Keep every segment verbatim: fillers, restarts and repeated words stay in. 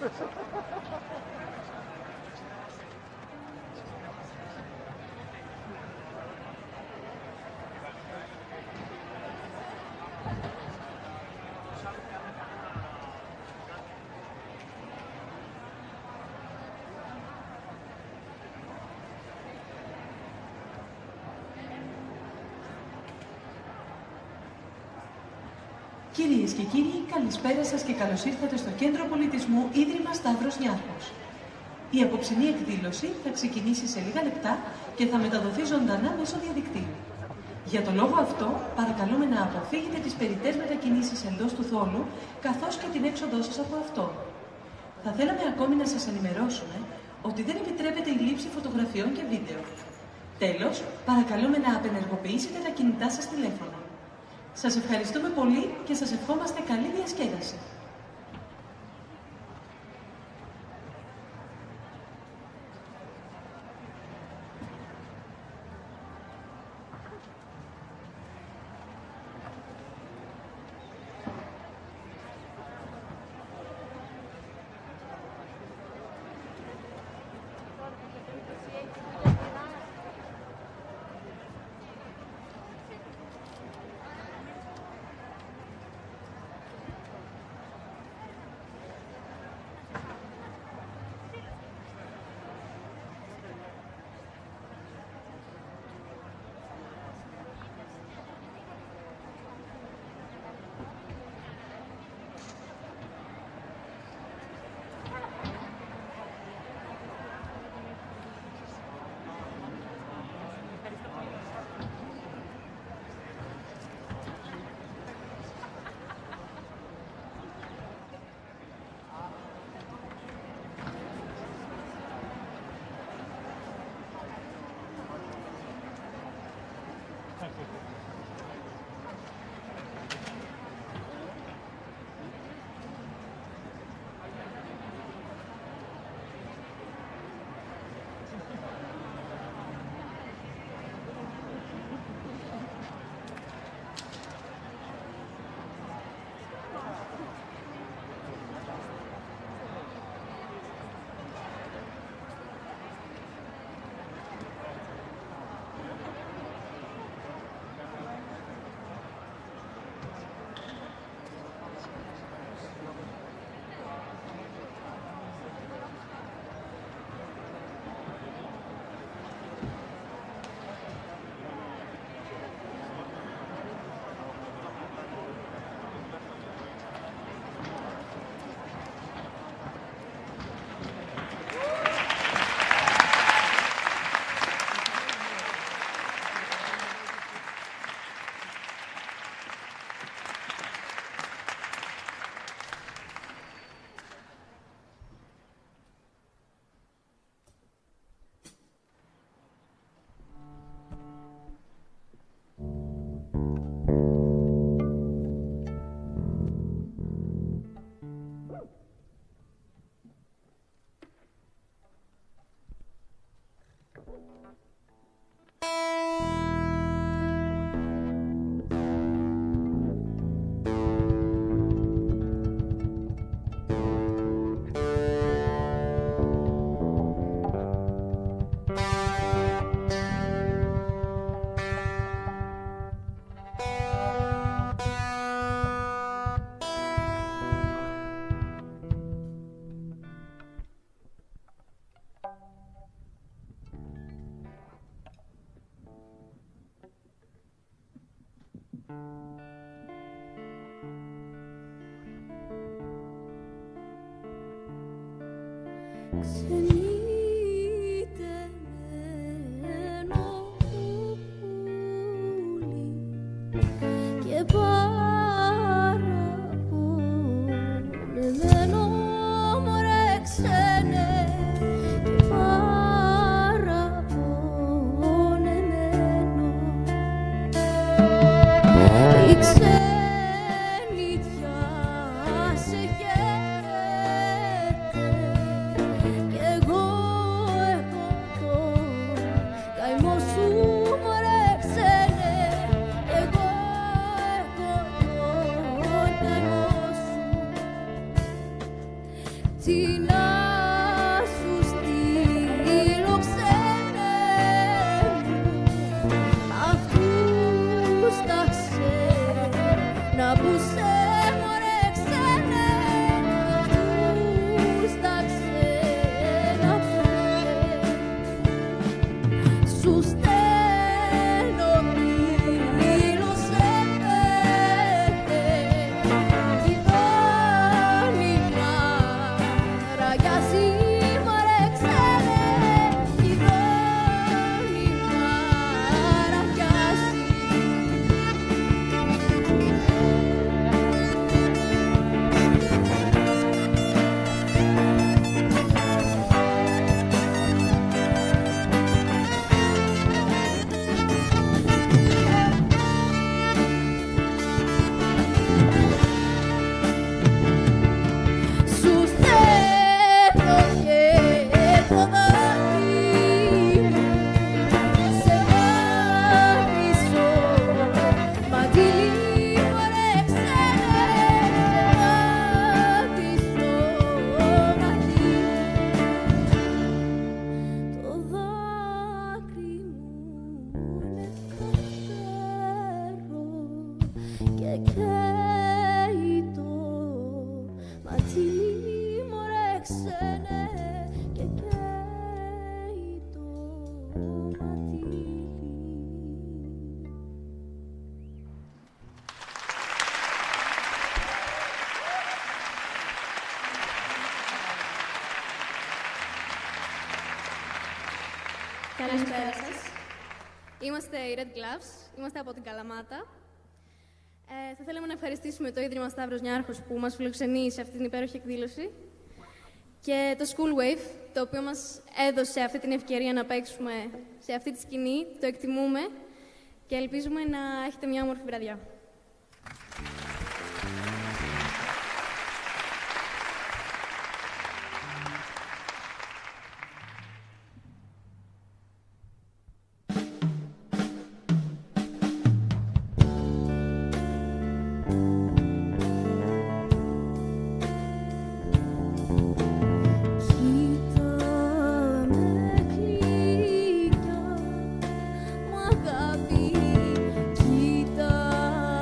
Κυρίες και κύριοι, καλησπέρα σας και καλώς ήρθατε στο Κέντρο Πολιτισμού Ίδρυμα Σταύρος Νιάρχος. Η απόψινή εκδήλωση θα ξεκινήσει σε λίγα λεπτά και θα μεταδοθεί ζωντανά μέσω διαδικτύου. Για τον λόγο αυτό, παρακαλούμε να αποφύγετε τις περιττές μετακινήσεις εντός του θόλου, καθώς και την έξοδό σας από αυτό. Θα θέλαμε ακόμη να σας ενημερώσουμε ότι δεν επιτρέπεται η λήψη φωτογραφιών και βίντεο. Τέλος, παρακαλούμε να απενεργοποιήσετε τα κινητά σας τηλέφωνα. Σας ευχαριστούμε πολύ και σας ευχόμαστε καλή διασκέδαση. Καημός σου μωρέ ξένε, εγώ Καλησπέρα σας. Είμαστε οι Red Gloves, είμαστε από την Καλαμάτα. Ε, θα θέλαμε να ευχαριστήσουμε το Ίδρυμα Σταύρος Νιάρχος που μας φιλοξενεί σε αυτή την υπέροχη εκδήλωση και το School Wave, το οποίο μας έδωσε αυτή την ευκαιρία να παίξουμε σε αυτή τη σκηνή. Το εκτιμούμε και ελπίζουμε να έχετε μια όμορφη βραδιά. Κοίτα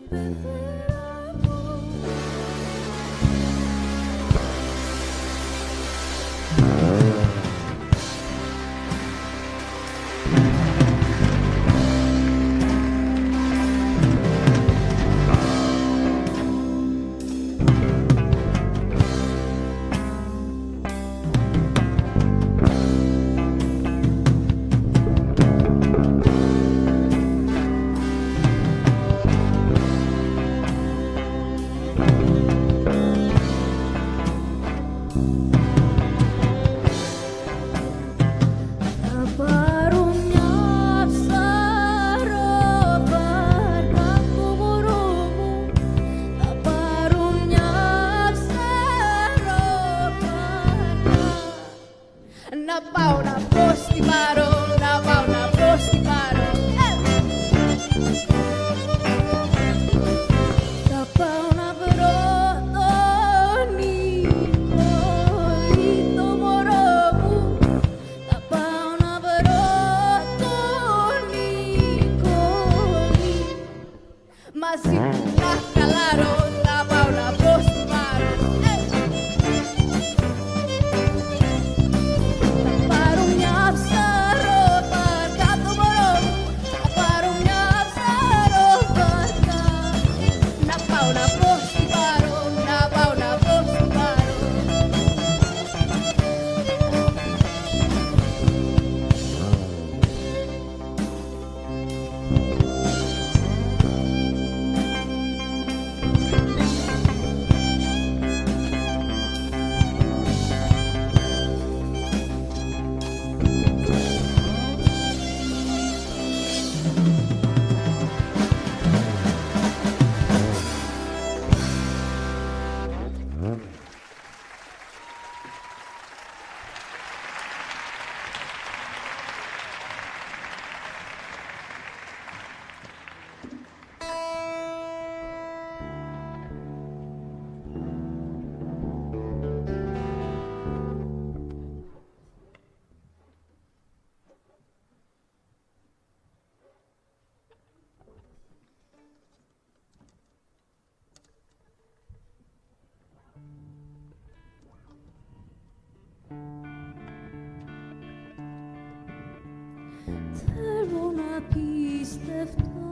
Θέλω να πιστευτώ,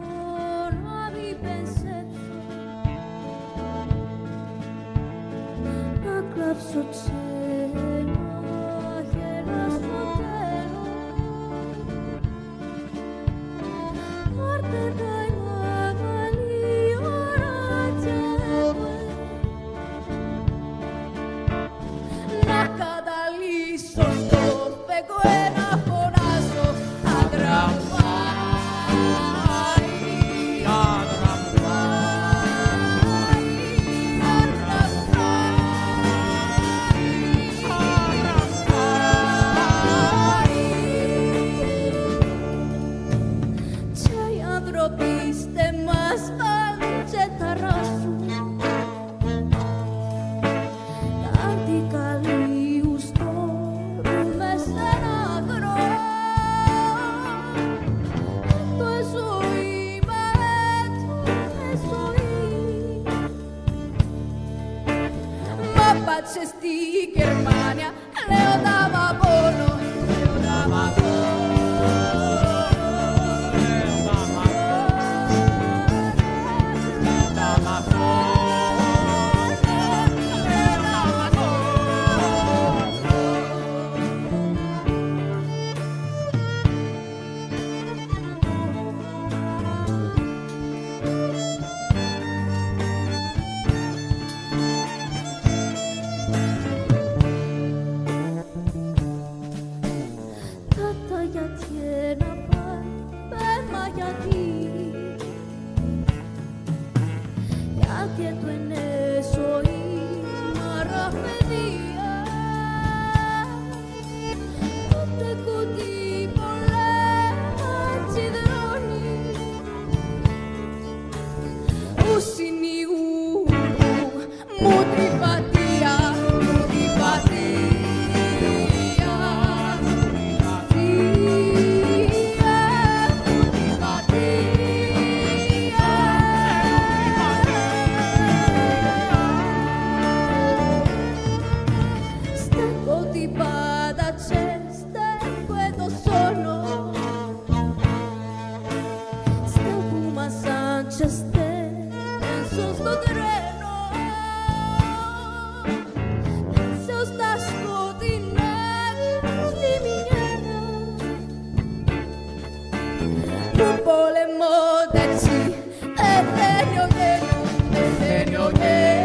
να μην πενσέψω, να κλάψω ξένα χέρια στο τέλος. Πάρτε τα μεγάλη ώρα τσέπε, να καταλύσω στο φεγγό ένα φωνάζω. Pace στη Γερμανία, λέω τα μαπώνω, λέω τα μαπώνω, λέω τα μαπώνω, λέω τα μαπώνω, λέω τα μαπώνω. Μάντσεστερ, πέσω στο τρένο, πέσω στα σκοτεινά στη μοιέρα του πόλεμο ταξί, πεθαίνει ο γένος, πεθαίνει ο γένος.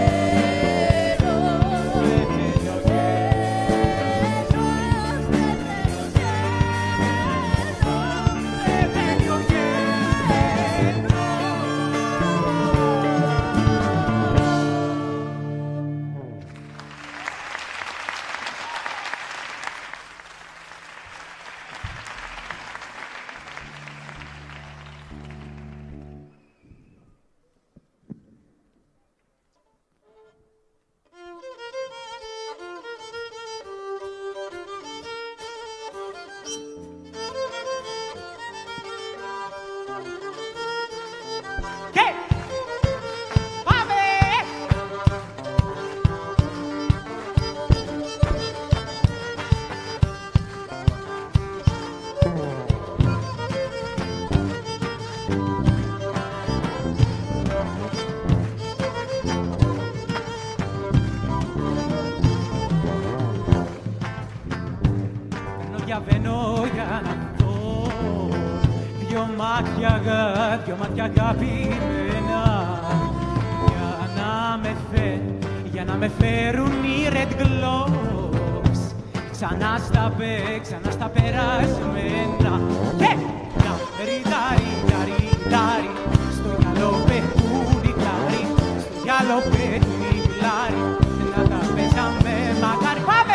Διαβαίνω για να δω δυο μάτια αγάπη, δυο μάτια αγαπημένα για να με φέρουν, για να με φέρουν οι Red Globes ξανά στα πέ, ξανά στα περασμένα. Και να ριδάρι, ριδάρι, ριδάρι, στο γυαλό πετούν οι κλάρι, στο γυαλό πετούν οι κλάρι, να τα παίζαμε μακάρι. Πάμε!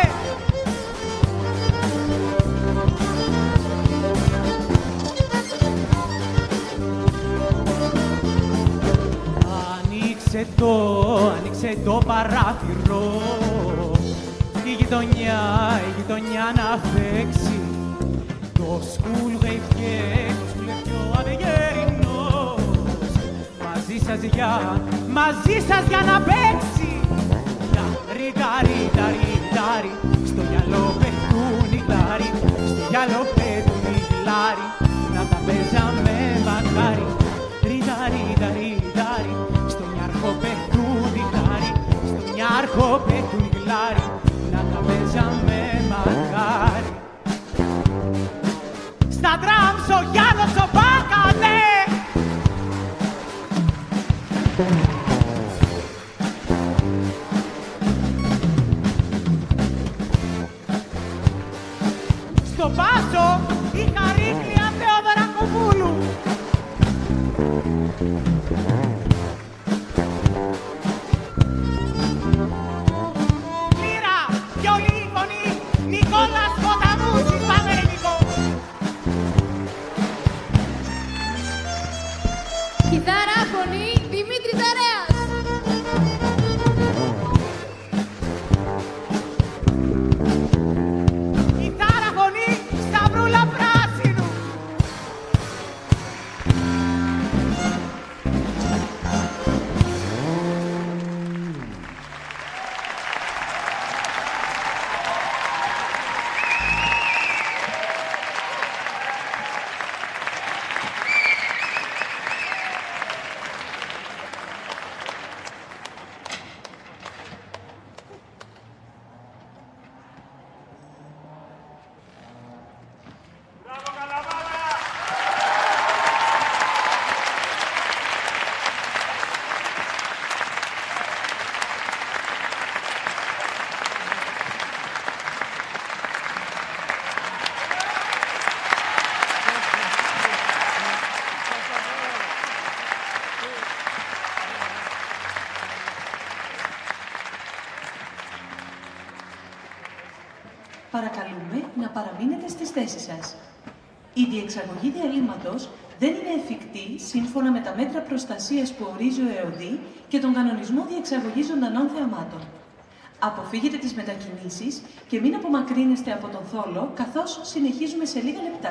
Άνοιξε το, άνοιξε το παράθυρο, η γειτονιά, η γειτονιά να φέξει. Το σκουλ γεύγε, το σκουλ γεύγε ο Αδεγερινός μαζί σας για, μαζί σας για να παίξει. Ριδά, ριδά, ριδάρι, στο γυαλό πετούν οι κλάρι, στο γυαλό πετούν οι κλάρι, να τα παίζαμε μακάρι. Ριδά, ριδά, ριδάρι, στον Ιάρχο πετούν οι κλάρι, στον Ιάρχο πετούν οι κλάρι, να τα παίζαμε μακάρι. Στα ντραμς ο Γιάννος ο Μπάκανε. Στο μπάσο η Χαρίκλια Θεοδωρακοπούλου. Λύρα, βιολί, φωνή, Νικόλας Ποταμούσης. Πάμε ρε Νικό. Κιθάρα, φωνή, Δημήτρης Αρέας. Κιθάρα, φωνή, Σταυρούλα Πράσινου. Παρακαλούμε να παραμείνετε στις θέσεις σας. Η διεξαγωγή διαλύματος δεν είναι εφικτή σύμφωνα με τα μέτρα προστασίας που ορίζει ο ΕΟΔΗ και τον κανονισμό διεξαγωγής ζωντανών θεαμάτων. Αποφύγετε τις μετακινήσεις και μην απομακρύνεστε από τον θόλο, καθώς συνεχίζουμε σε λίγα λεπτά.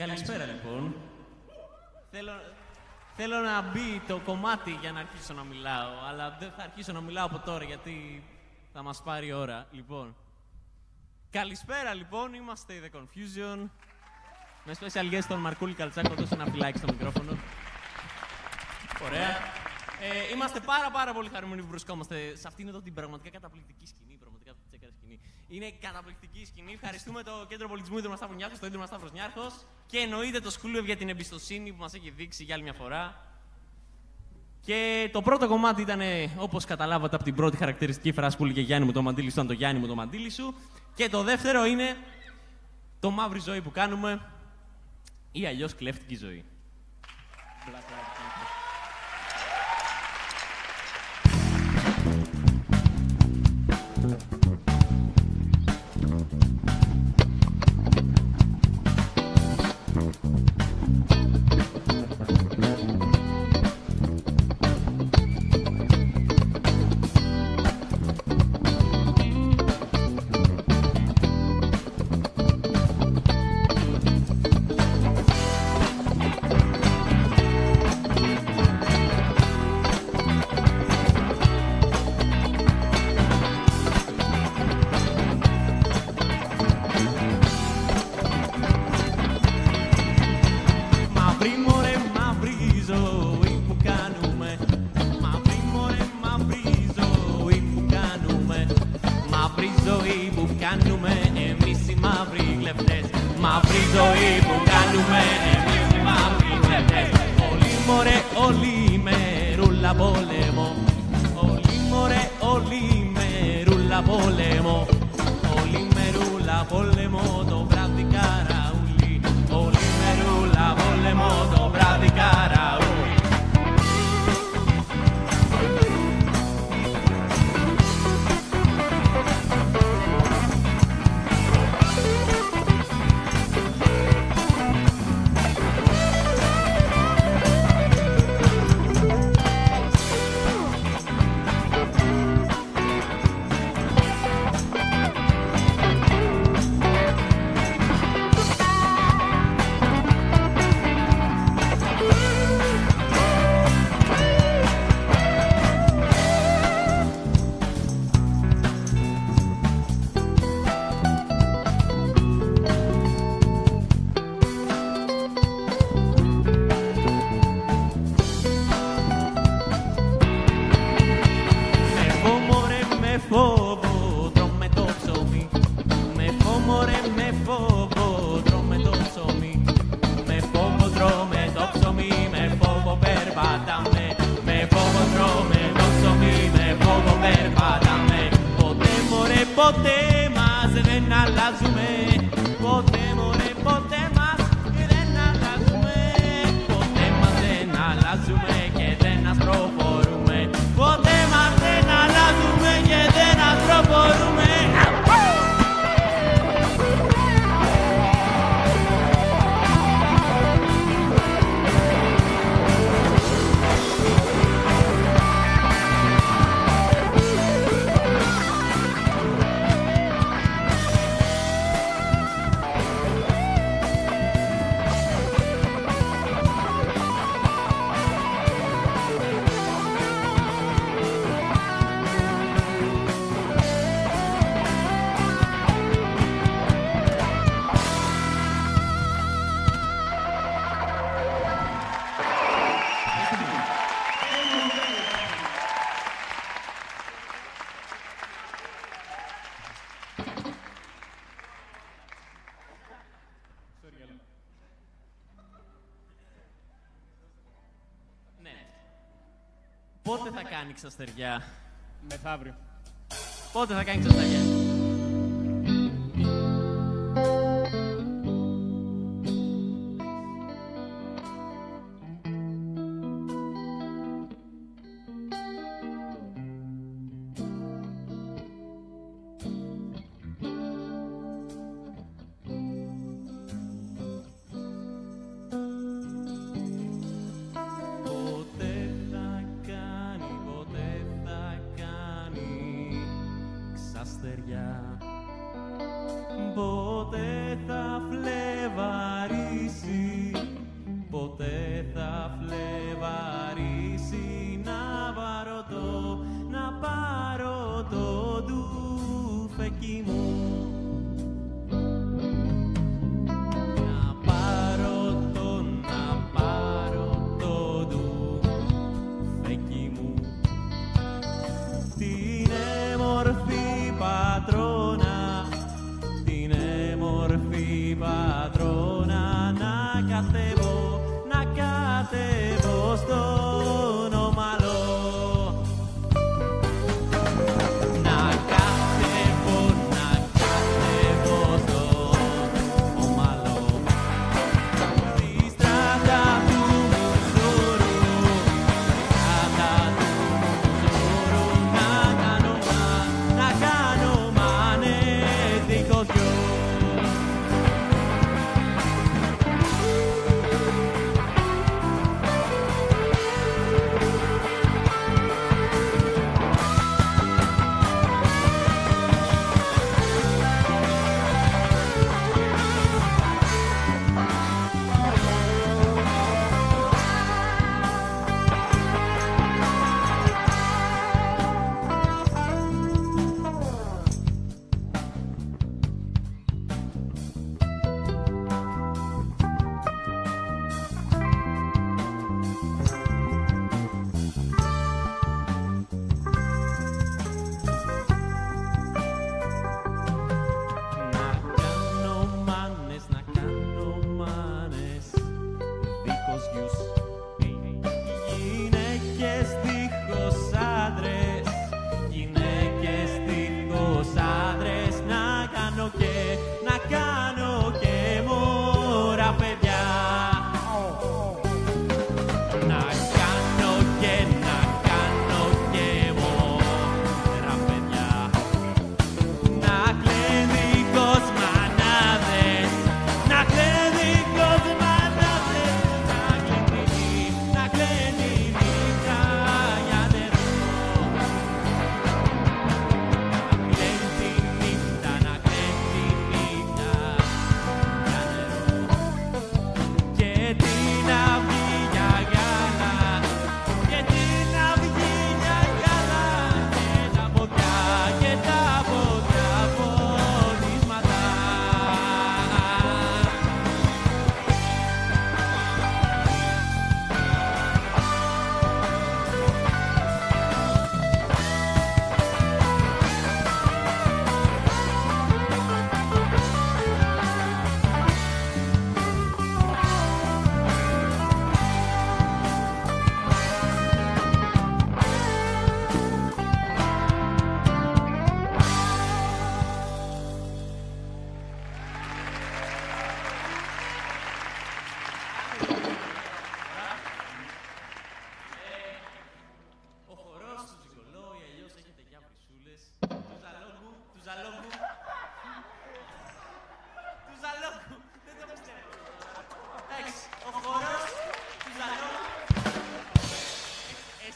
Καλησπέρα λοιπόν. Θέλω, θέλω να μπει το κομμάτι για να αρχίσω να μιλάω, αλλά δεν θα αρχίσω να μιλάω από τώρα γιατί θα μας πάρει ώρα. Λοιπόν, καλησπέρα λοιπόν, είμαστε η The Confusion. Με special guest τον Μαρκούλη Καλτσάκο, δώσε ένα φυλάκι στο μικρόφωνο. Ωραία. Ε, είμαστε πάρα πάρα πολύ χαρούμενοι που βρισκόμαστε σε αυτήν εδώ την πραγματικά καταπληκτική σκηνή. Πραγματικά τσέκαρη σκηνή. Είναι καταπληκτική σκηνή. Ευχαριστούμε το Κέντρο Πολιτισμού Ίδρυμα Σταύρος Νιάρχος, το Ίδρυμα Σταύρος Νιάρχος και εννοείται το School για την εμπιστοσύνη που μας έχει δείξει για άλλη μια φορά. Και το πρώτο κομμάτι ήταν, όπως καταλάβατε από την πρώτη χαρακτηριστική φράση που έλεγε Γιάννη μου το μαντίλι σου, ήταν το Γιάννη μου το μαντίλι σου. Και το δεύτερο είναι το μαύρη ζωή που κάνουμε ή αλλιώς κλέφτικη ζωή. Πότε θα κάνει ξαστεριά? Μεθαύριο. Πότε θα κάνει ξαστεριά? Πότε θα φλεβαρίσει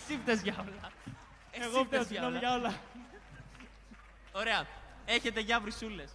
Εσύ φταίς για όλα. Εγώ φταίω συγγνώμη για όλα. Ωραία. Έχετε για βρυσούλες.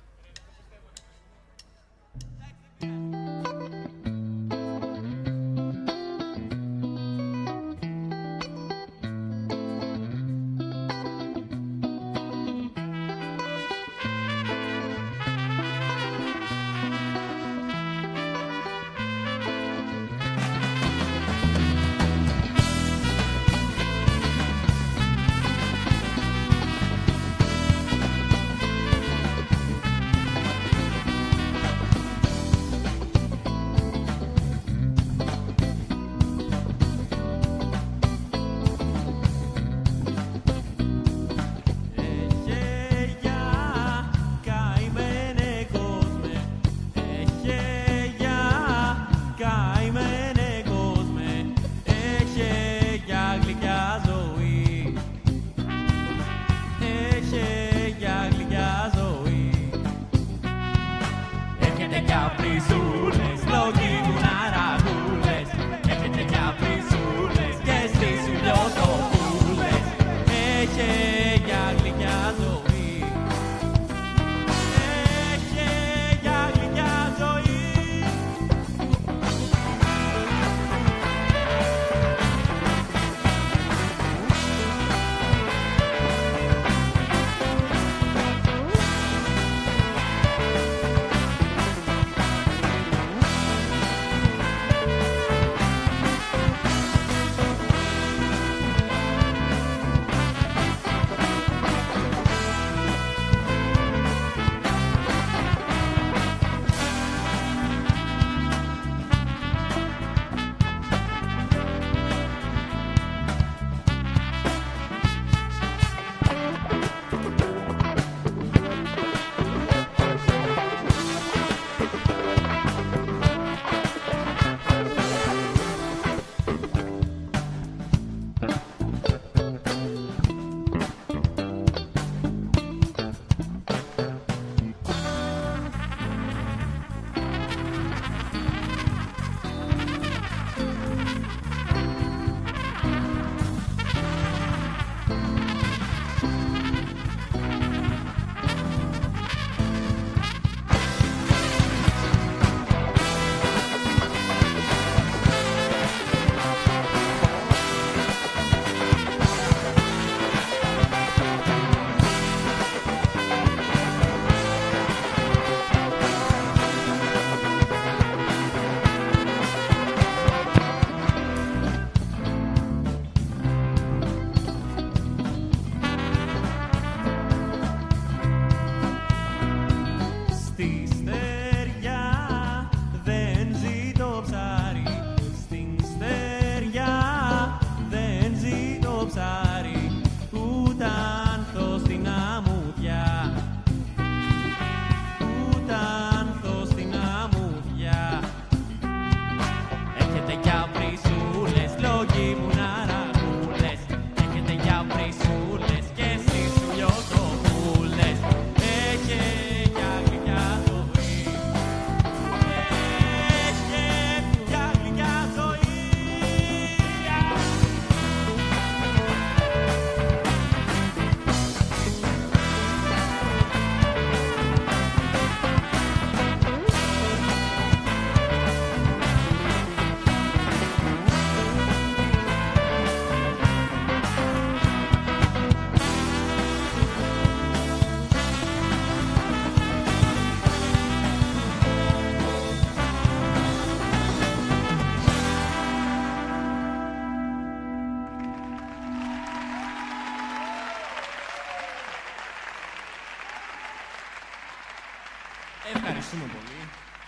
Ευχαριστούμε πολύ.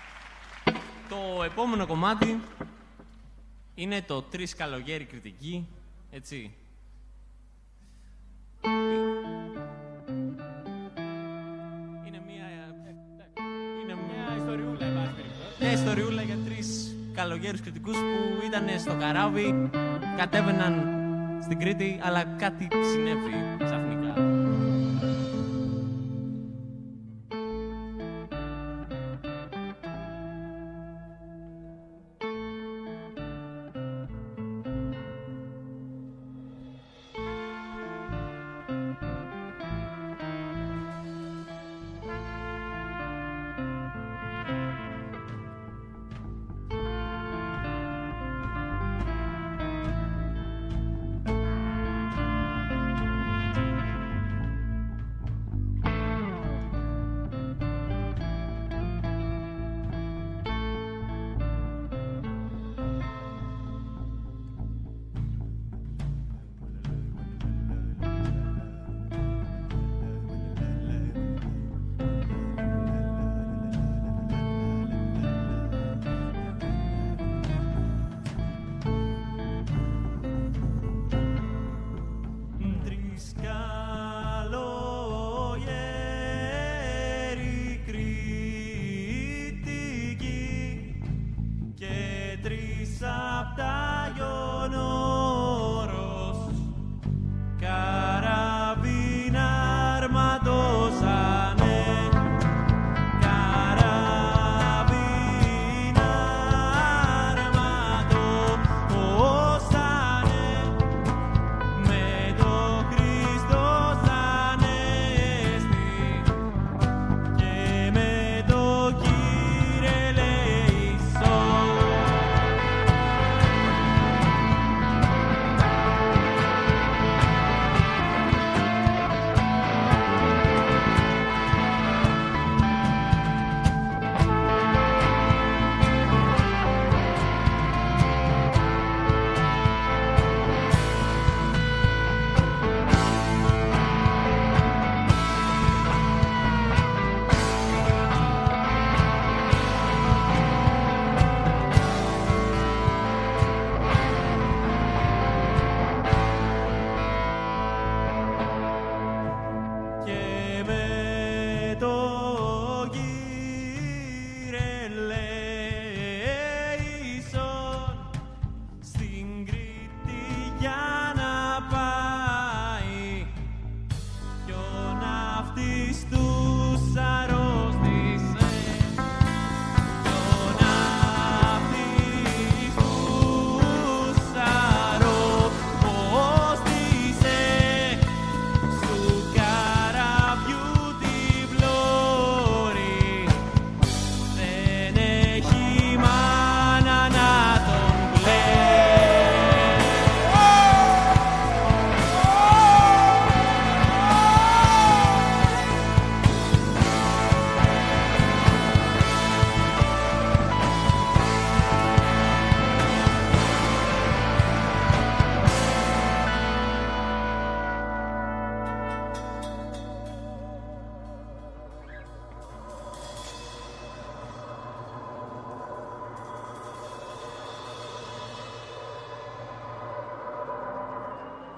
Το επόμενο κομμάτι είναι το «Τρεις καλογέρι κριτική», έτσι. Είναι μια... Είναι μια ιστοριούλα, μια ιστοριούλα για τρεις καλογέρους κριτικούς που ήταν στο καράβι, κατέβαιναν στην Κρήτη, αλλά κάτι συνέβη ξαφνικά.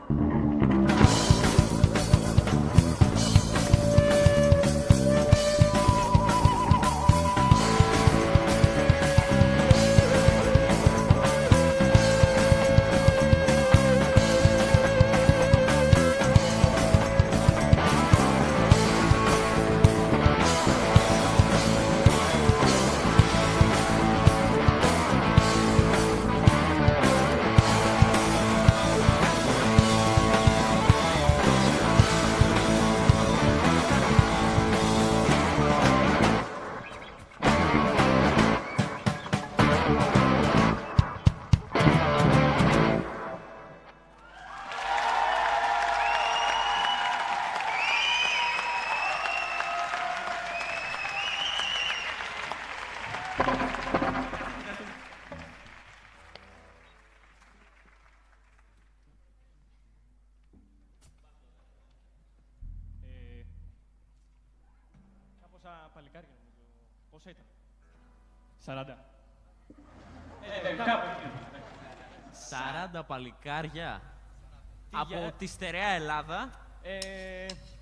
Παλικάρια, πόσα ήταν? Σαράντα. Ε, ε, κάπου εκεί. Σαράντα παλικάρια. Τι Από για... τη στερεά Ελλάδα. Ε...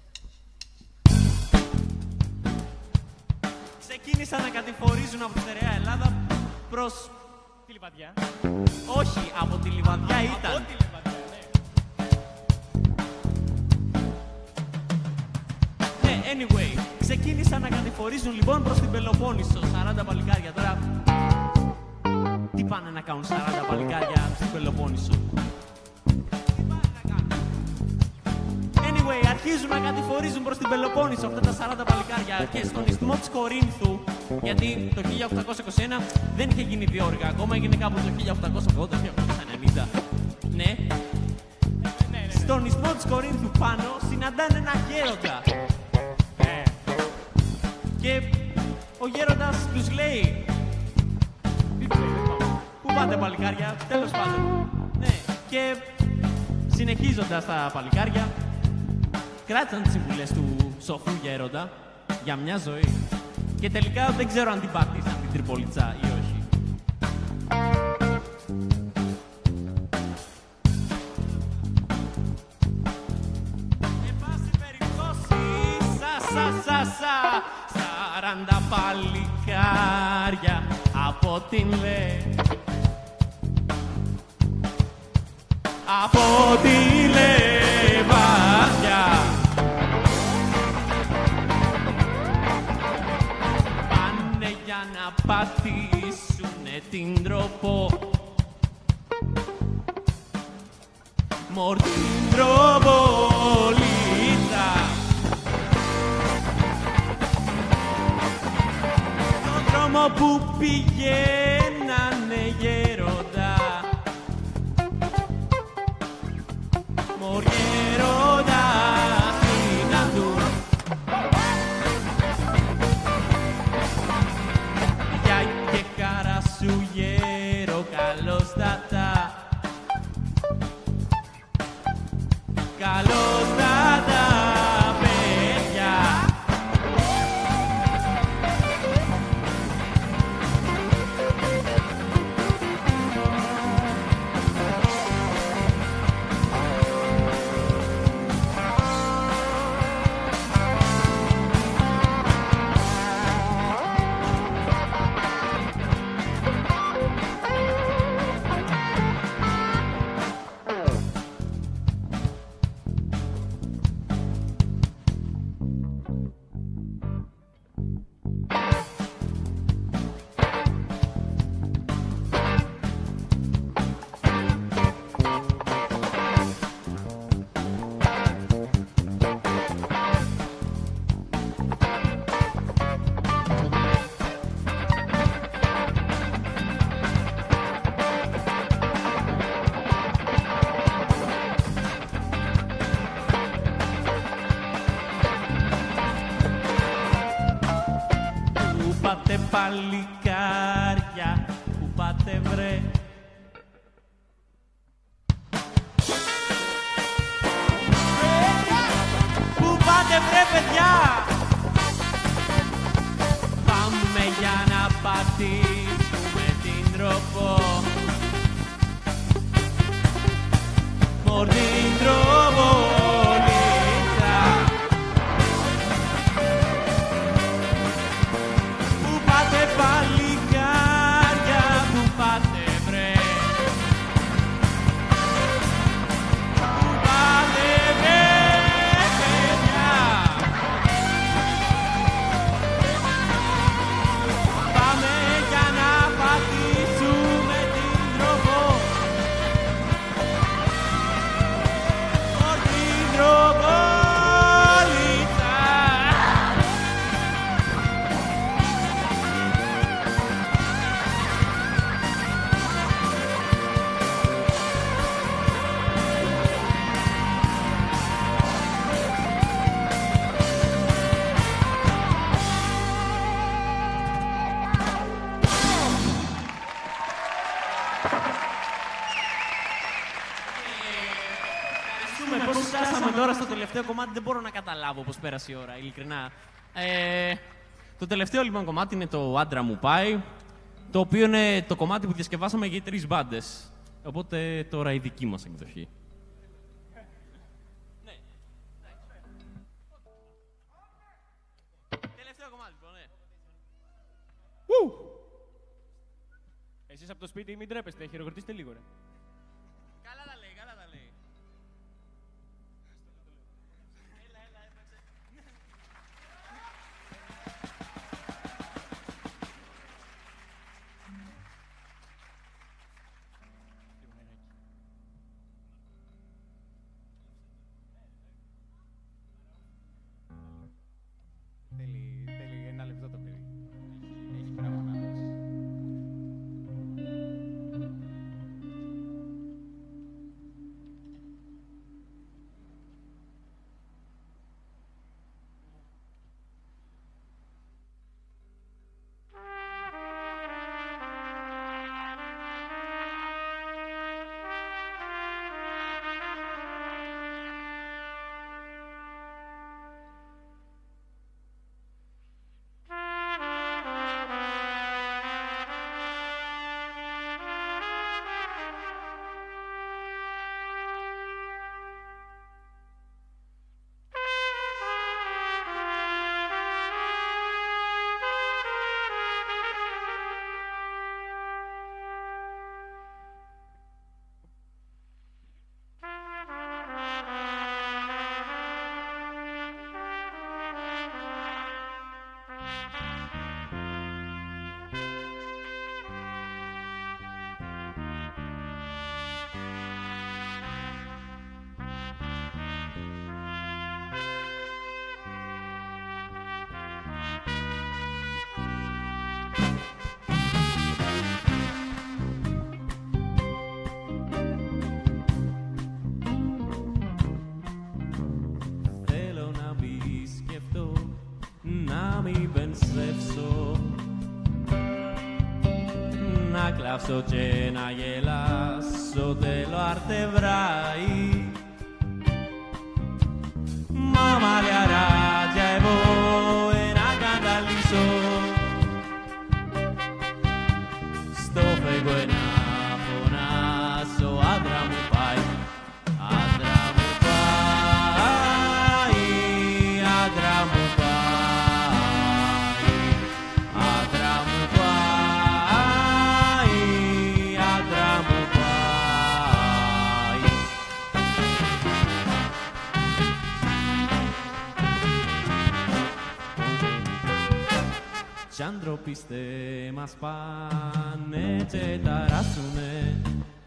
Ξεκίνησαν να κατηφορίζουν από τη στερεά Ελλάδα προς... Τη Λιβαδιά. Όχι, από τη Λιβαδιά ήταν. Από τη Λιβαδιά, ναι. Ναι, anyway. Ξεκίνησαν να κατηφορίζουν λοιπόν προς την Πελοπόννησο. σαράντα παλικάρια τώρα. Τι πάνε να κάνουν σαράντα παλικάρια στην Πελοπόννησο? Τι πάνε να κάνουν? Anyway, αρχίζουν να κατηφορίζουν προς την Πελοπόννησο αυτά τα σαράντα παλικάρια και στον ισθμό της Κορίνθου. Γιατί το χίλια οκτακόσια είκοσι ένα δεν είχε γίνει διόρυγα ακόμα, έγινε κάπου το χίλια οκτακόσια ογδόντα χίλια οκτακόσια ενενήντα. Ναι. Στον ισθμό της Κορίνθου πάνω συναντάνε ένα γέροντα. Και ο γέροντας τους λέει, πού πάτε παλικάρια, τέλος πάντων. Ναι, και συνεχίζοντας τα παλικάρια, κράτησαν τις συμβουλές του σοφού γέροντα για μια ζωή. Και τελικά δεν ξέρω αν την πάτησαν την Τριπολιτσά ή όχι. Εν πάση περιπτώσει, σα, σα, σα, σα, σαράντα παλικάρια από την Λε. Από τη Λεβαδιά. Πάνε για να πατήσουνε την τρόπο. Μορ την τροπολίτα. Που πηγαίνανε γέροντα. Μωρ γέροντα συναντούν. Γεια και χαρά σου γέρο καλόστατα. Καλόστατα παιδιά. πάτε παλικάρια, που πάτε βρε? Πού πάτε βρε παιδιά? Πάμε για να πατήσουμε την τρόπο. Μορ την τρόπο. Ζούμε πώς φτάσαμε τώρα στο τελευταίο κομμάτι, δεν μπορώ να καταλάβω πώς πέρασε η ώρα, ειλικρινά. Ε, το τελευταίο λοιπόν κομμάτι είναι το «Άντρα μου πάει», το οποίο είναι το κομμάτι που διασκευάσαμε για τρεις μπάντες. Οπότε τώρα η δική μας εκδοχή. Ναι. Τελευταίο κομμάτι λοιπόν, ναι. Εσείς από το σπίτι μην τρέπεστε, χειροκροτήστε λίγο, ρε. Καλά τα λέει, καλά τα λέει. Έλα, έλα, έπαιξε. Θέλει, θέλει ένα λεπτό το παιδί. Έχει, έχει πράγμα να δώσει. να κλάψω και να γελάσω, θέλω αρτεβράει. Μα μαλλιαράτια εγώ να καταλύσω, στο φέγγω να φωνάσω, άντρα μου πάει, άντρα μου πάει, άντρα μου πάει, άντρα μου πάει, άντρα μου πάει. Κι αν ντροπίστε μας πάνε και ταράσουνε,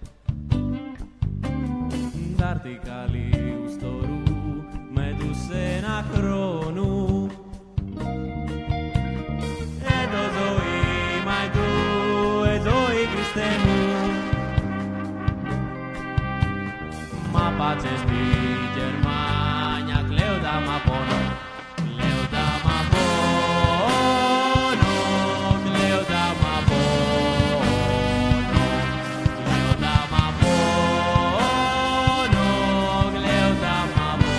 ντάρτη καλίου στορού με τους ένα χρόνου. Έτω ζωή μαϊτού, ε ζωή Χριστέ μου, μα πάτσε στη Γερμάνια κλαίοντα μα πόνο, κλαίοντα μα πόνο, κλαίοντα μα πόνο, κλαίοντα μα πόνο, κλαίοντα μα πόνο.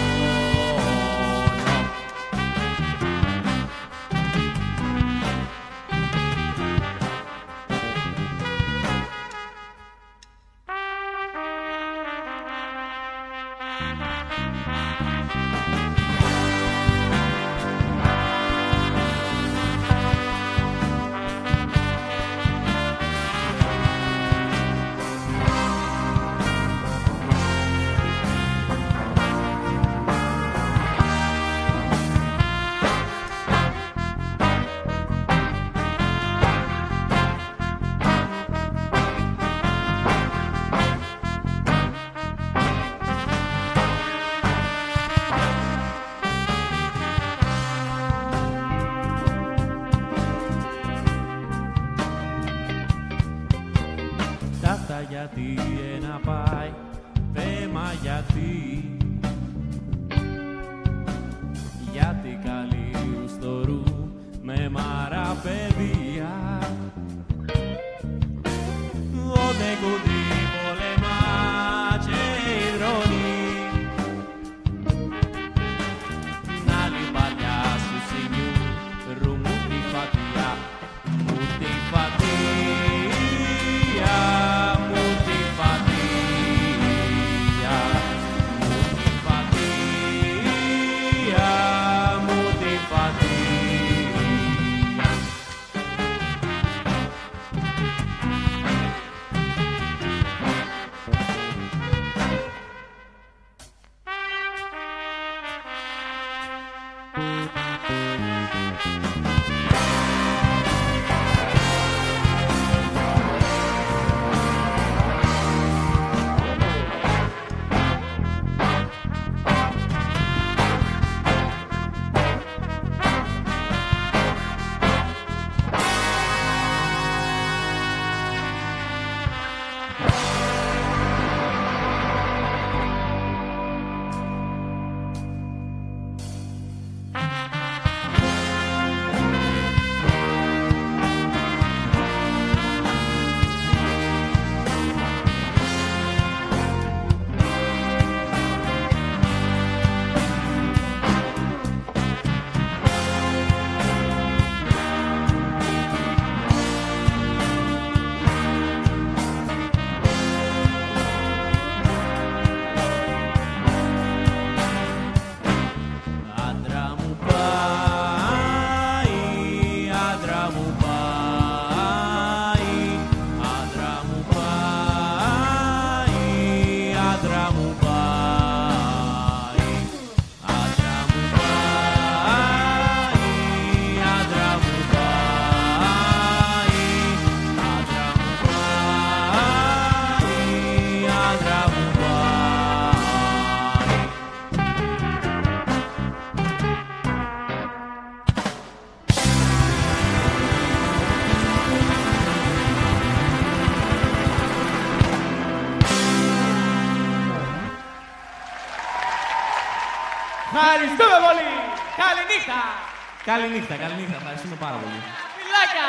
Ευχαριστούμε πολύ! Καληνύχτα! Καληνύχτα, καληνύχτα. Ευχαριστούμε πάρα πολύ. Φιλάκια!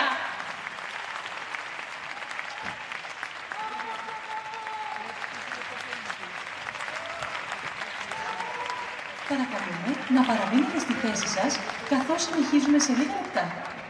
Παρακαλούμε να παραμείνετε στη θέση σας, καθώς συνεχίζουμε σε λίγα λεπτά.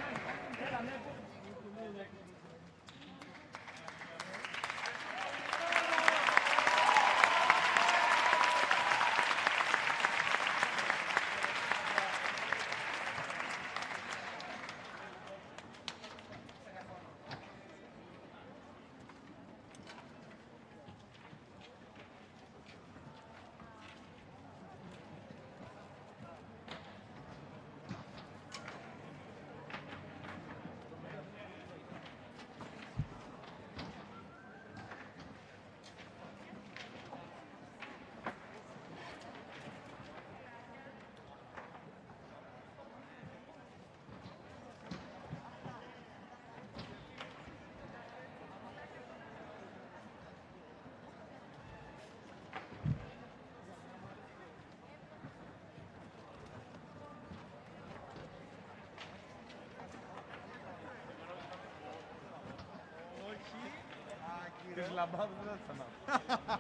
Τις λαμπάδες δεν θα ξανά.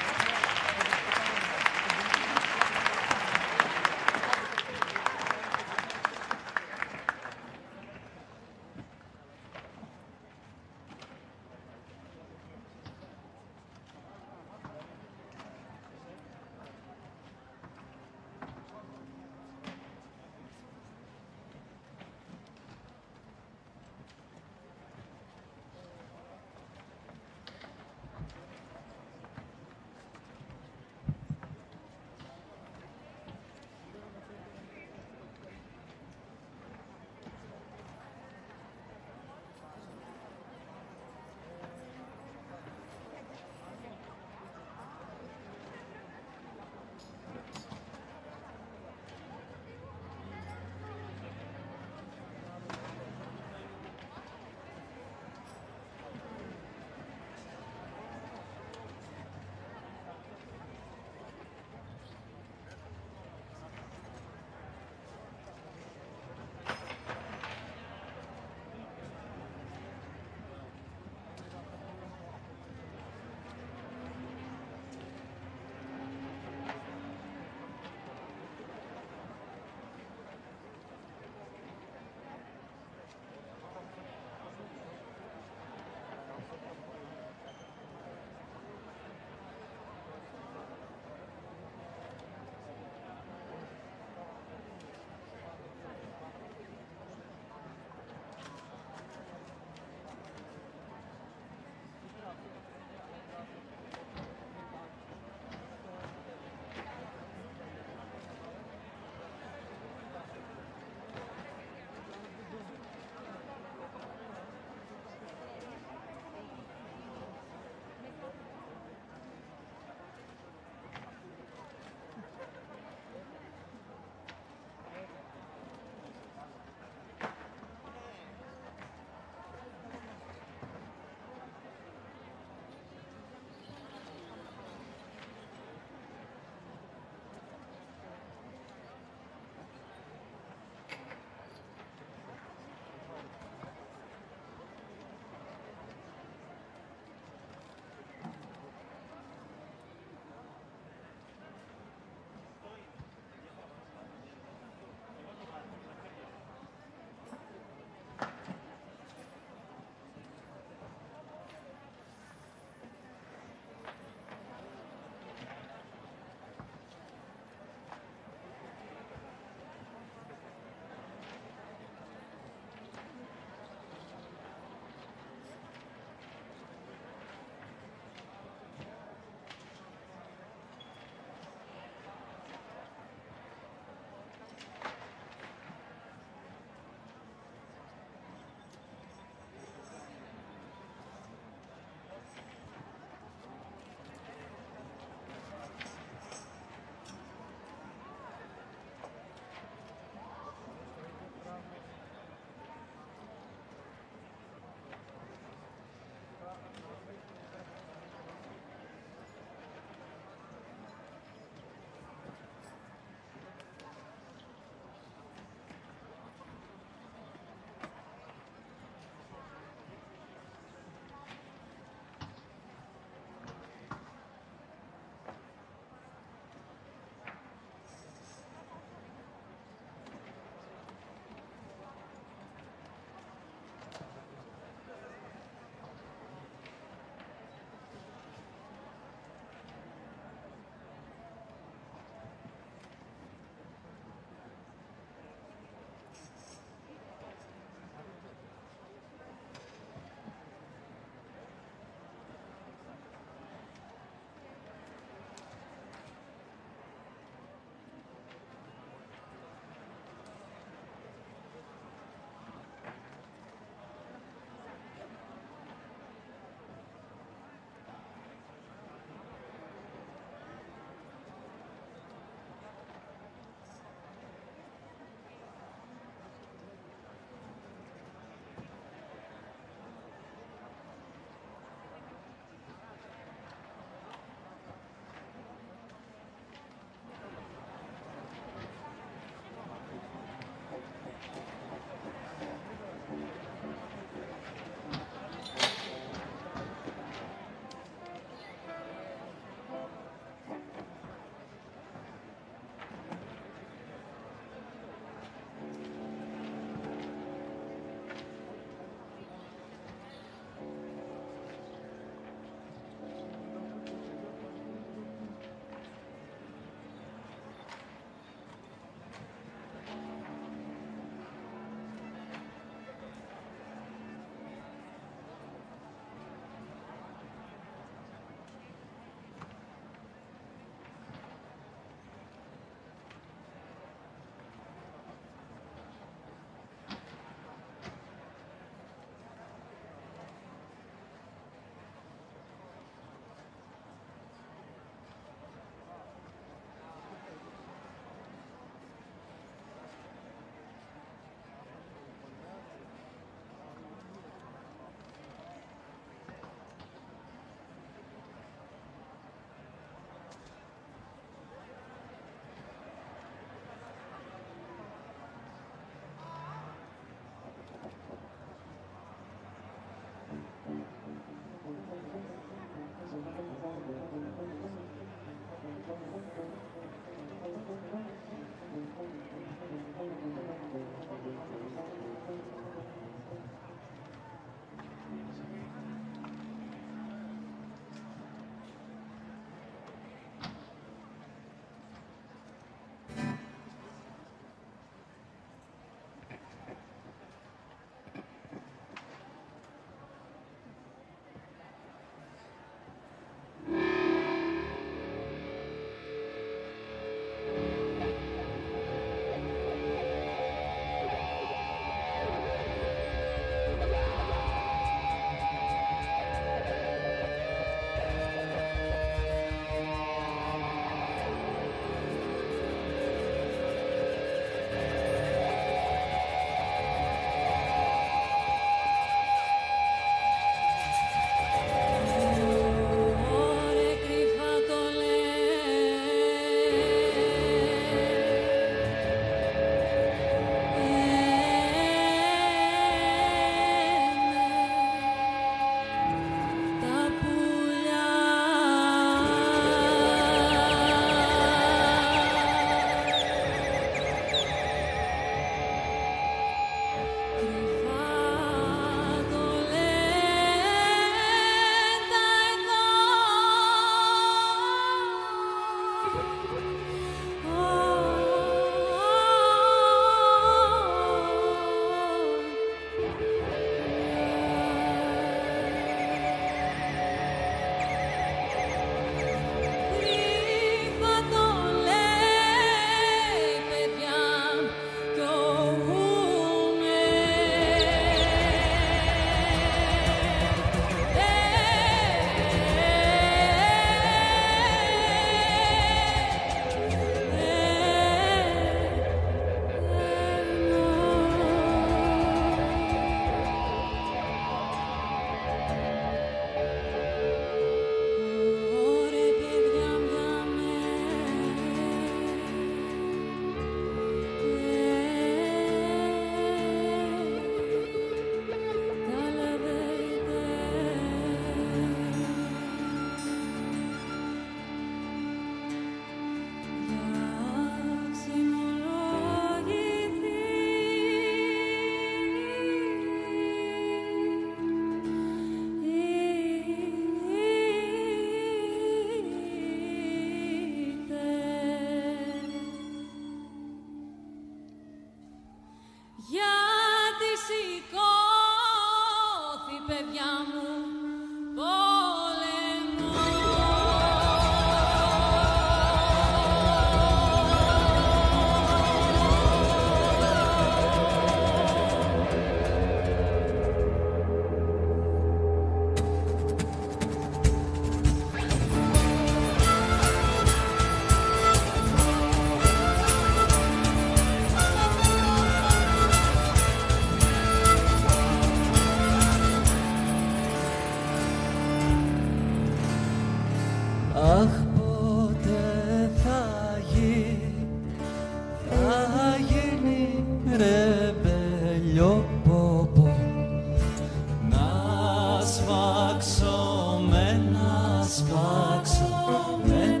Αχ, πότε θα γίνει, θα γίνει ρεμπέλιο πόπο, να σφάξω με, να σφάξω με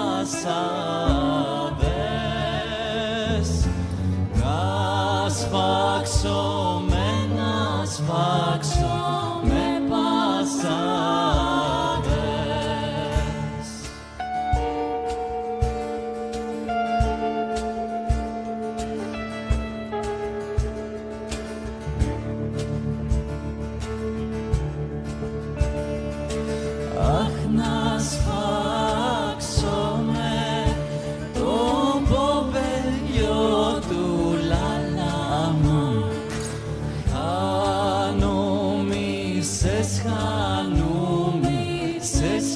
πασάδες, να σφάξω με, να σφάξω με πασάδες. Αχ, να σφάξω με το πομπελιό του λαλάμα, χανούμισες, χανούμισες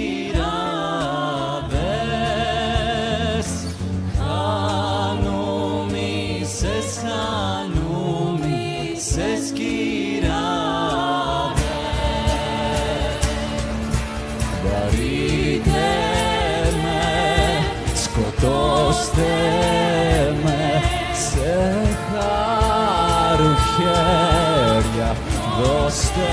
κυράδες, χανούμισες, χανούμισες κυράδες. Βαρείτε με, σκοτώστε με, σε χαρουχέρια δώστε.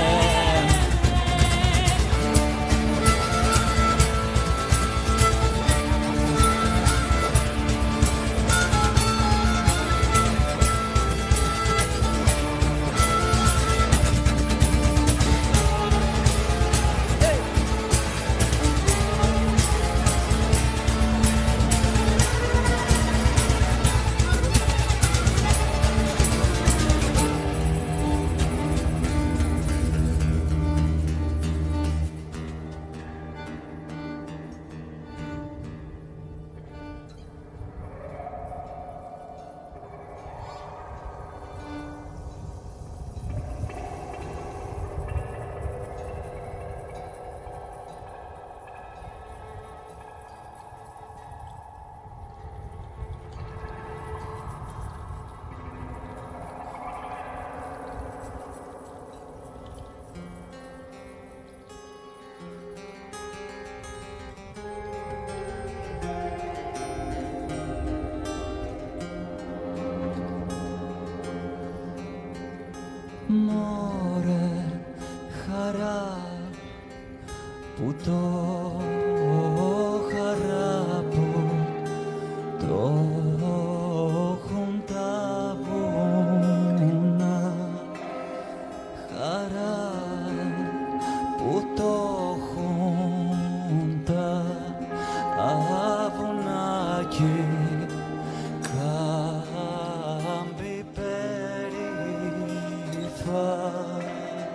Μωρέ χαρά που το χαράπω, το έχουν τα βουνά. Χαρά που το έχουν τα βουνά και κάμπη περήφανα.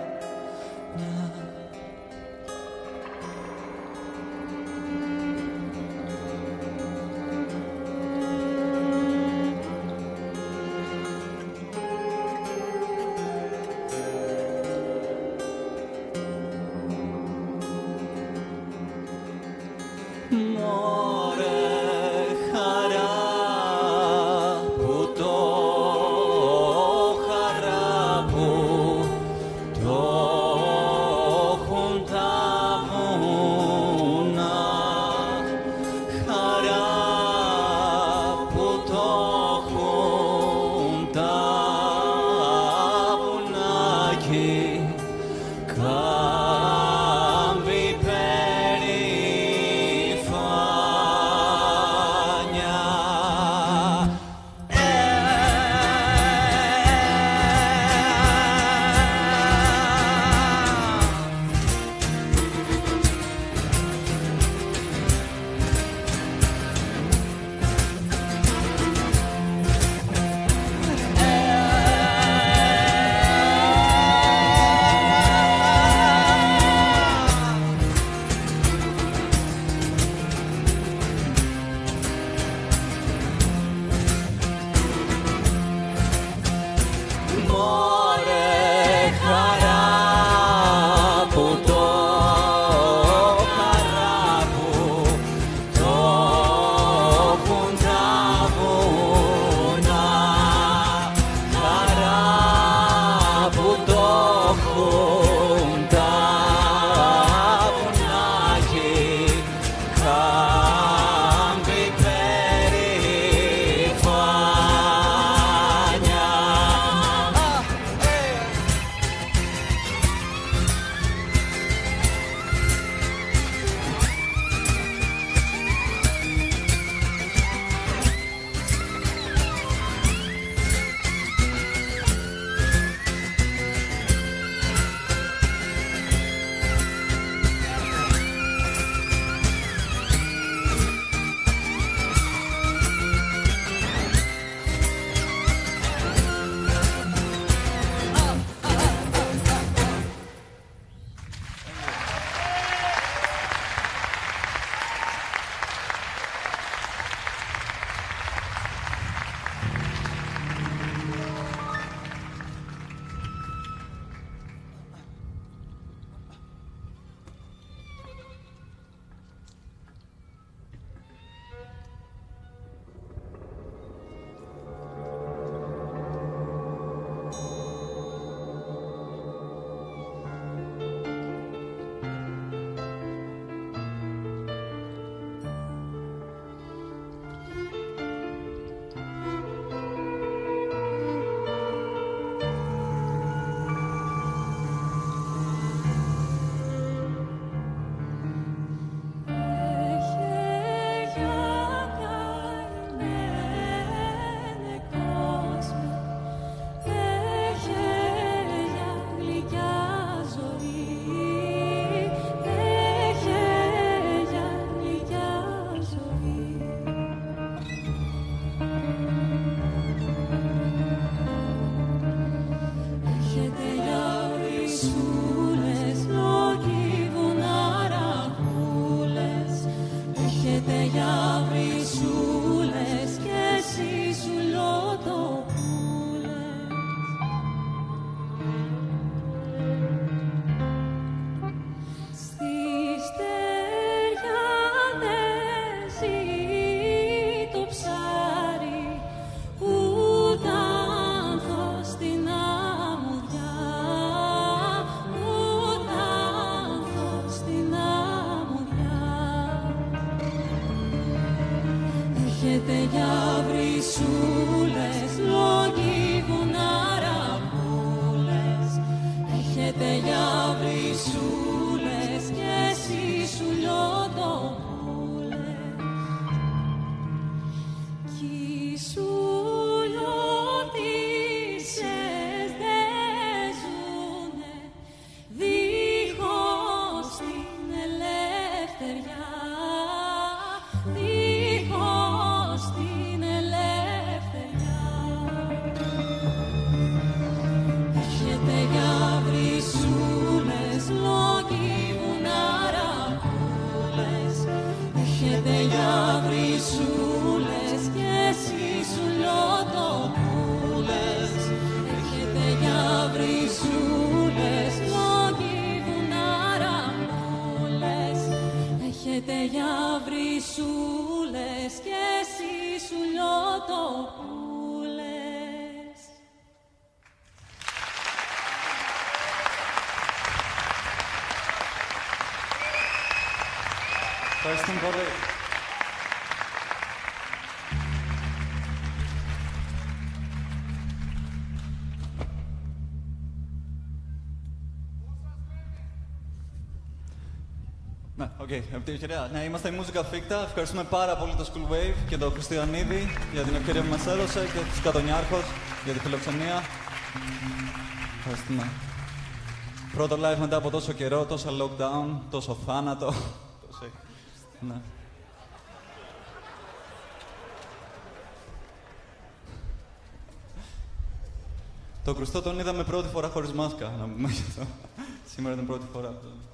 Μωρέ χαρά που το χαράπω, το έχουν τα βουνά. Χαρά που το έχουν τα βουνάκι, κάμπη περήφανα. Έχετε για βρυσούλες, λογίγουν αραβούλες. Έχετε για βρυσούλες και εσύ σου λιωτοπούλες. Κι σου λιώτισες δεν ζουνε δίχως την ελευθεριά. Δίχως την ελευθεριά. Έχετε για βρυσούλες, λογίγουν αραβούλες. Έχετε για βρυσούλες και εσύ σου λιωτοπούλες. Έχετε για βρυσούλες, λογίγουν αραβούλες. Έχετε για βρυσούλες και εσύ σου λιωτοπούλες. Ευχαριστούμε πολύ. Ναι, οκ, okay. Κυρία, ναι, είμαστε η Μούζικα Φίκτα. Ευχαριστούμε πάρα πολύ το School Wave και τον Χριστιανίδη για την ευκαιρία που μας έδωσε και τους Κατονιάρχος για τη φιλοξενία. Ευχαριστούμε. Πρώτο live μετά από τόσο καιρό, τόσα lockdown, τόσο θάνατο. Τόσο... Ναι. Το Κρουστό τον είδαμε πρώτη φορά χωρίς μάσκα, να πούμε γι' αυτό. Σήμερα ήταν πρώτη φορά.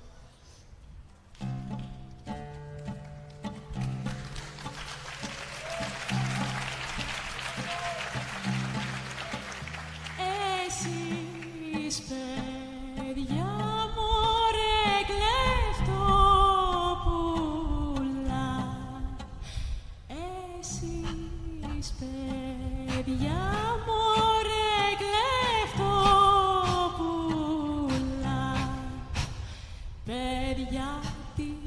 Εσείς παιδιά μωρέ κλέφτοπουλα. Εσείς παιδιά μωρέ κλέφτοπουλα. Παιδιά της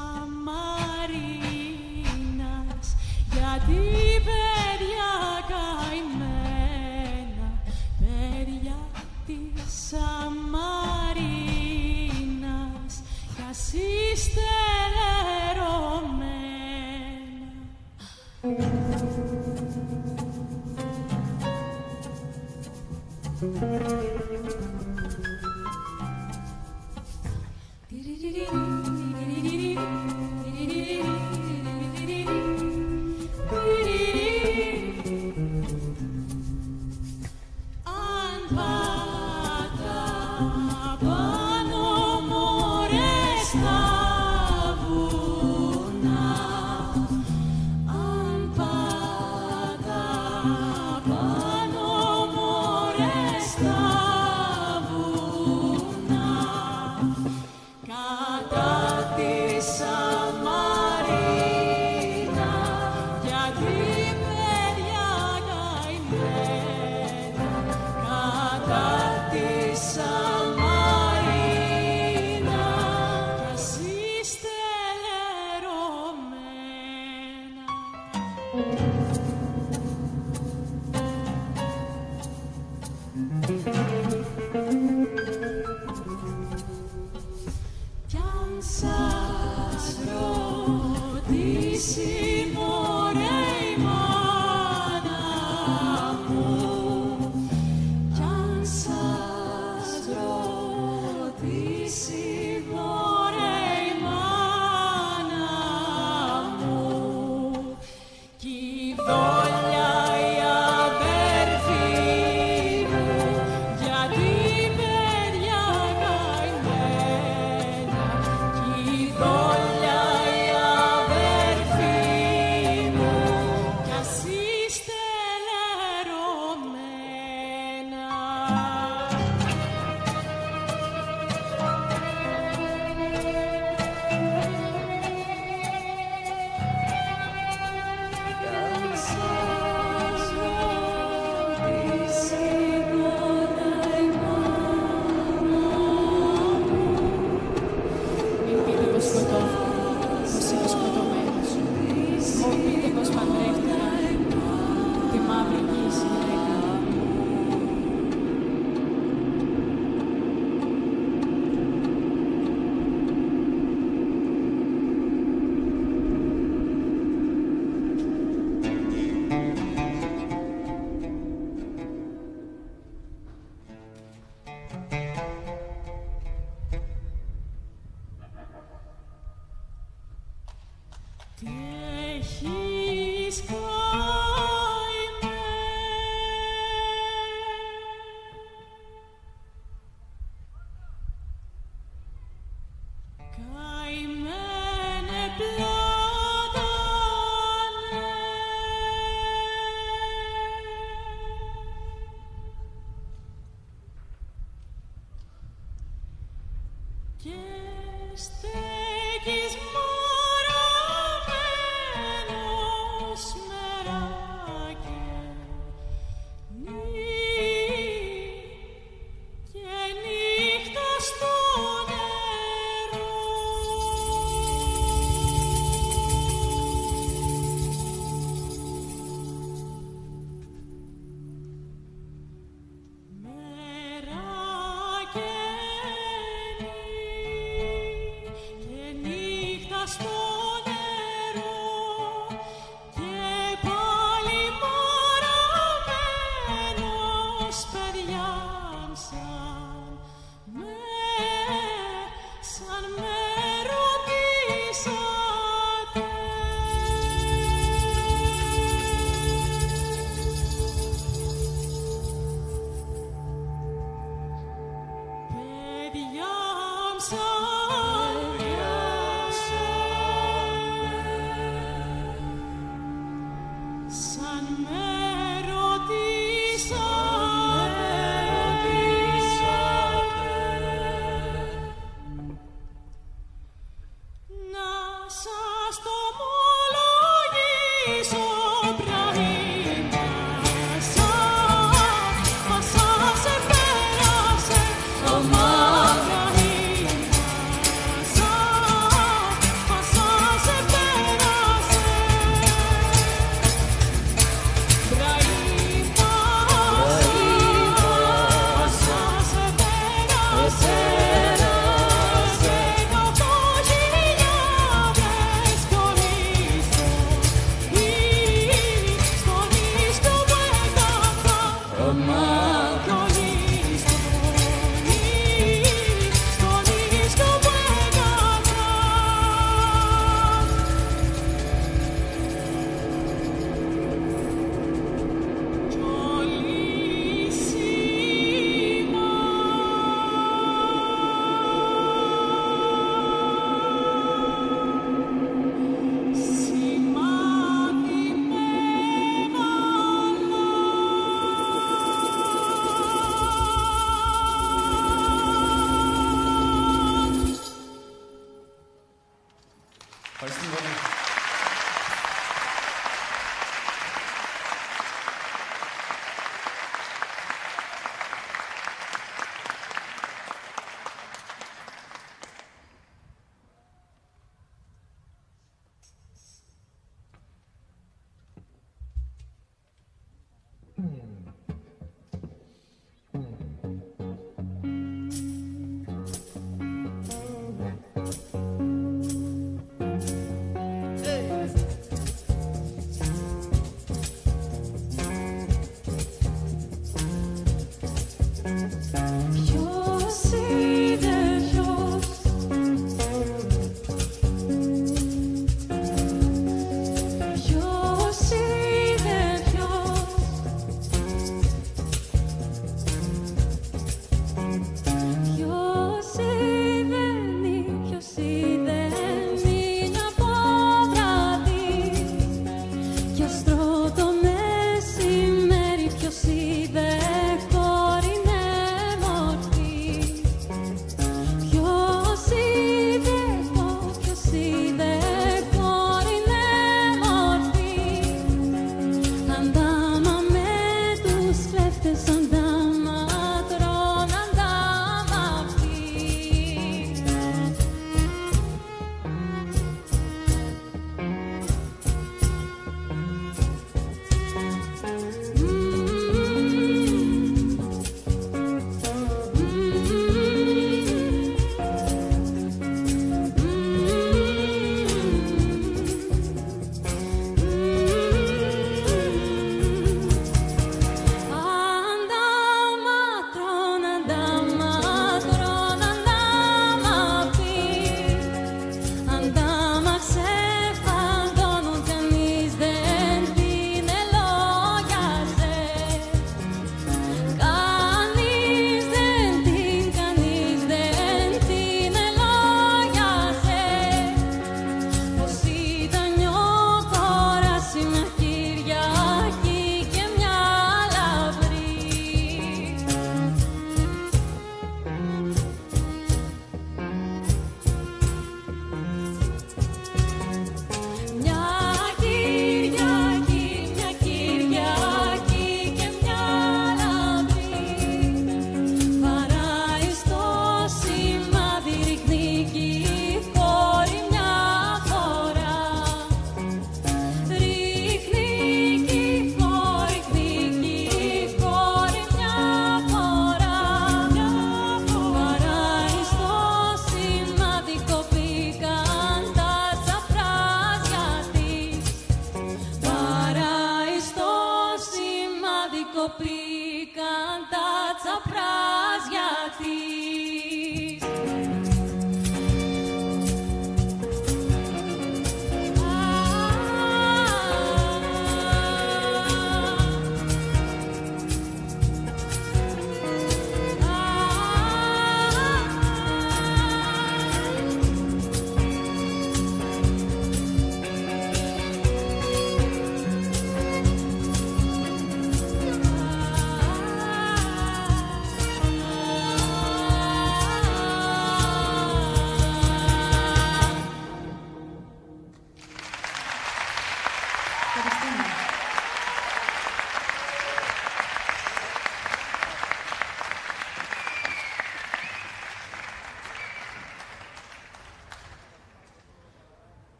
Σαμαρίνας, γιατί παιδιά καημένα. Παιδιά της Σαμαρίνας, κι ας είστε λερωμένα. Αν πάτα πάνω μωρέ στα βουνά, αν πάτα πάνω μωρέ στα βουνά, κατά τη Σαμαρίνα, γιατί παιδιά καημένα, κατά τη Σαμαρίνα, κι ας είστε λερωμένα. Κι αν σας ρωτήσει μωρέ η μάνα μου, κι αν σας ρωτήσει μωρέ η μάνα μου, κι η δόλια η αδέρφη μου, γιατί παιδιά καημένα, κι η δόλια η αδέρφη Τι έχεις καημέ, καημένε πλάτανε, και στέκεις μοραμένος μεράκι νύ, και νύχτα στο νερό. Μεράκι και νύχτα στο νερό, και πάλι μοραμένος παιδιάν σαν με, σαν με ρωτήσατε. Παιδιάν σαν σαν με ρωτήσατε, να σας το ομολογήσω πράγμα, μα σας επέρασε το μάγκα. Μα σας επέρασε Ευχαριστούμε πολύ.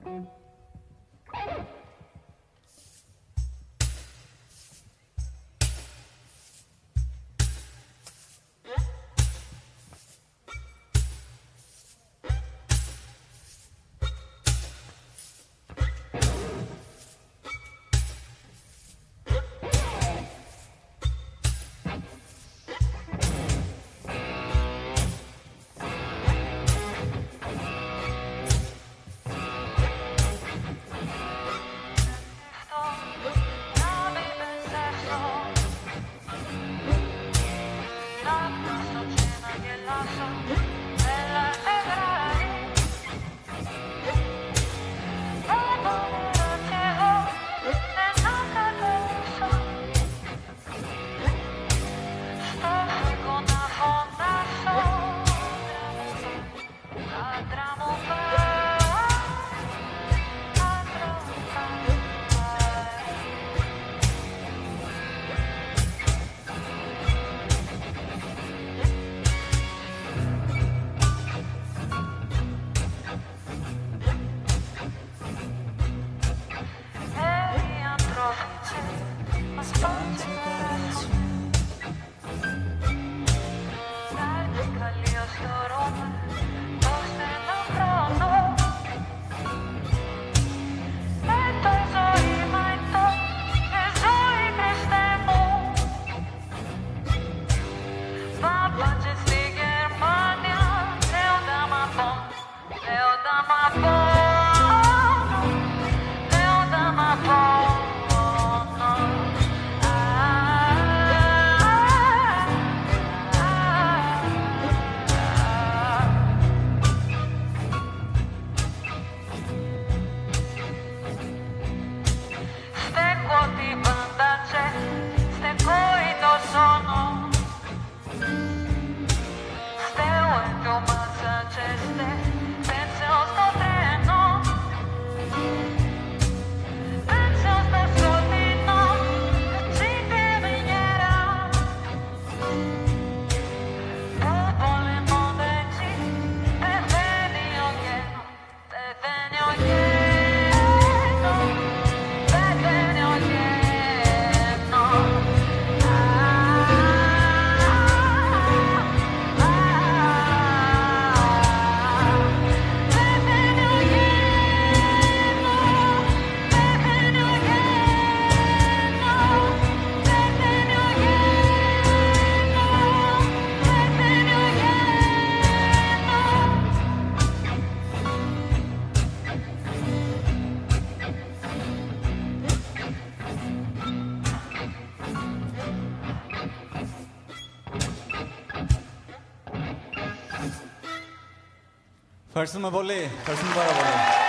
Ευχαριστούμε πολύ. Ευχαριστούμε πάρα πολύ.